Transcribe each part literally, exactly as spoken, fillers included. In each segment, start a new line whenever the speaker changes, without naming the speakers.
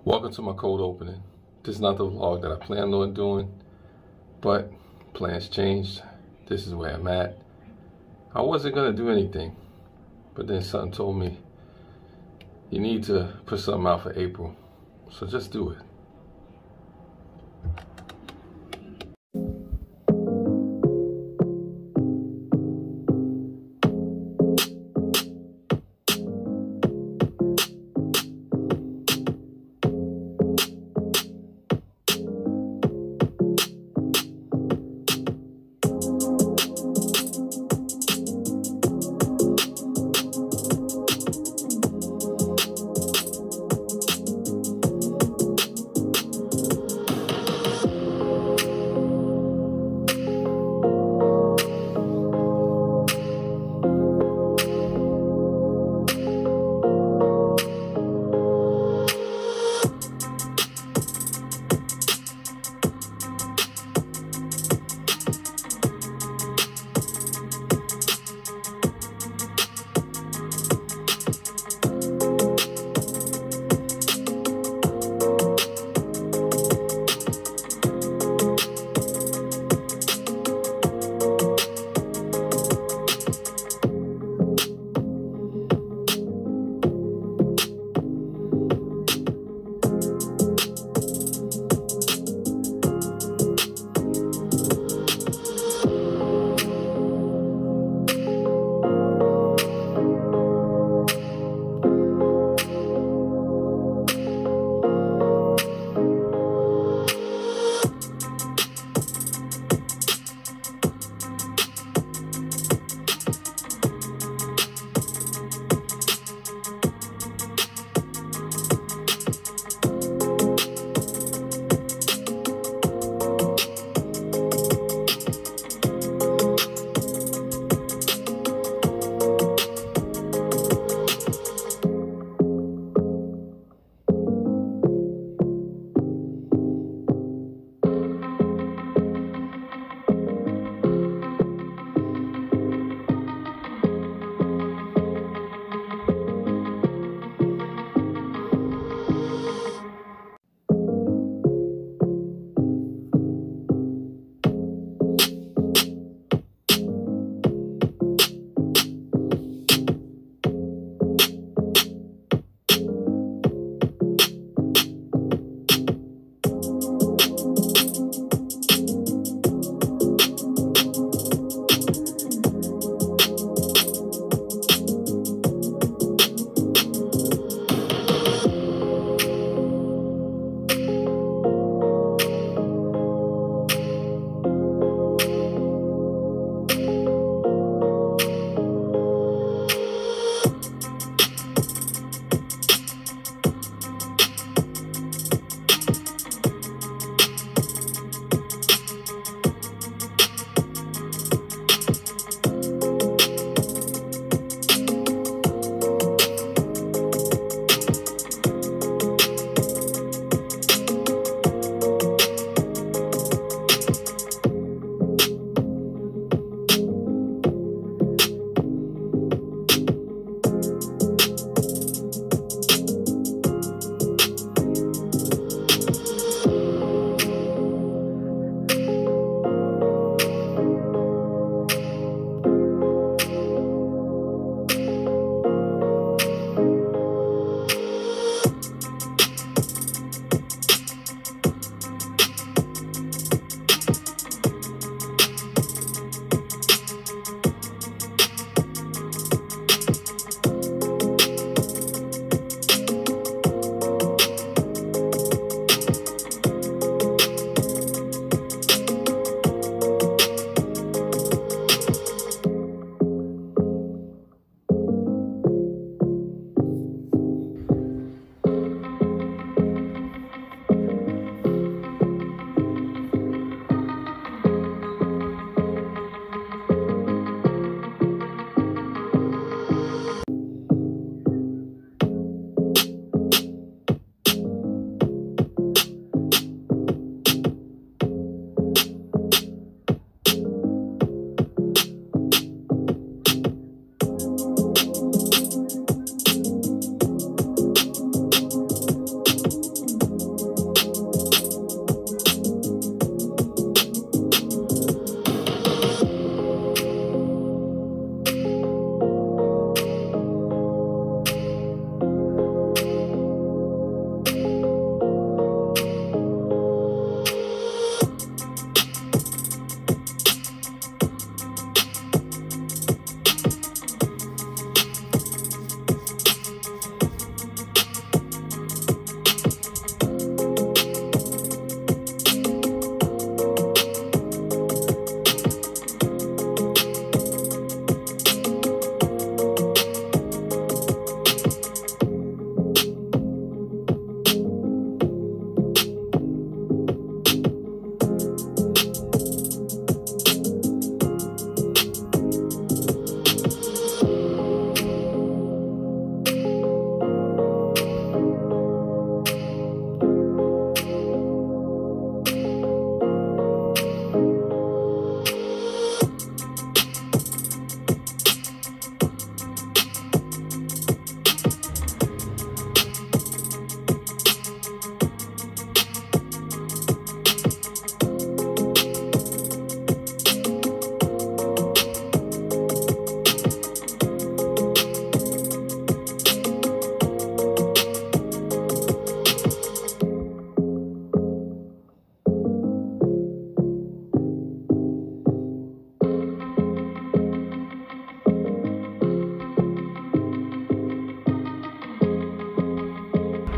Welcome to my cold opening. This is not the vlog that I planned on doing, but plans changed. This is where I'm at. I wasn't gonna do anything, but then something told me, you need to put something out for April, so just do it.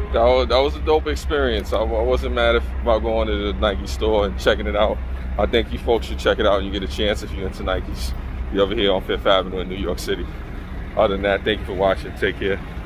That was, that was a dope experience. I, I wasn't mad if, about going to the Nike store and checking it out. I think you folks should check it out and you get a chance if you're into Nikes. You're over here on Fifth Avenue in New York City. Other than that, thank you for watching. Take care.